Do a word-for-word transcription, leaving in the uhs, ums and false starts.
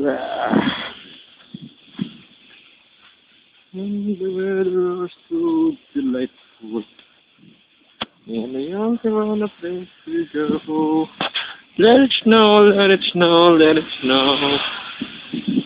And the weather is so delightful. And I also want a place to go. Let it snow, let it snow, let it snow.